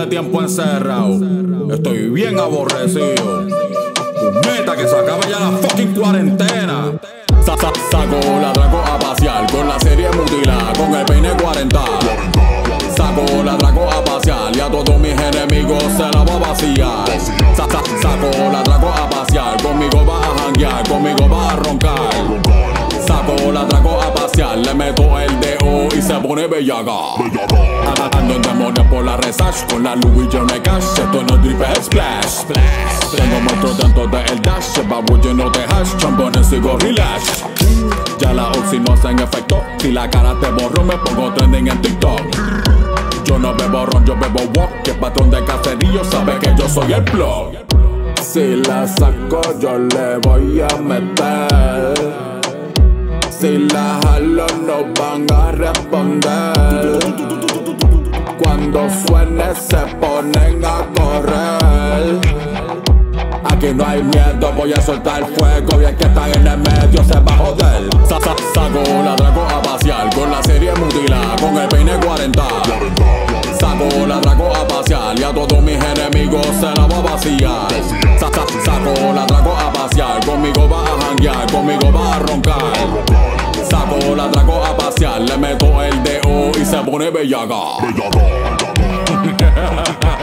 de tiempo encerrado. Estoy bien aborrecido. Neta, que se acabe ya la fucking cuarentena. Saco la trago a pasear con la serie mutilada, con el peine 40. Saco la trago a pasear y a todos mis enemigos se la va a vaciar. Saco la trago a pasear, conmigo va a janguear, conmigo va a roncar. Saco la trago a pasear, le meto el dedo y se pone bellaga. Ando en demonios por la resash, con la Louis lleno de cash. Esto no es drip, es splash. Tengo monstruos dentro del dash, el babu lleno de hash, chambones y gorillash. Ya la oxi no hacen efecto, si la cara te borro me pongo trending en TikTok. Yo no bebo ron, yo bebo wok, que el patrón de caserío sabe que yo soy el plug. Si la saco yo le voy a meter. Si la jalo no van a responder. Cuando suene se ponen a correr. Aquí no hay miedo, voy a soltar fuego y el que está en el medio se va a joder. Saco la trago a pasear con la serie mutilada, con el peine 40. Saco la trago a pasear y a todos mis enemigos se la va a vaciar. Saco la trago a pasear, conmigo va a janguear, conmigo va a roncar. Saco la trago a pasear, le meto el dedo y se pone bellaga.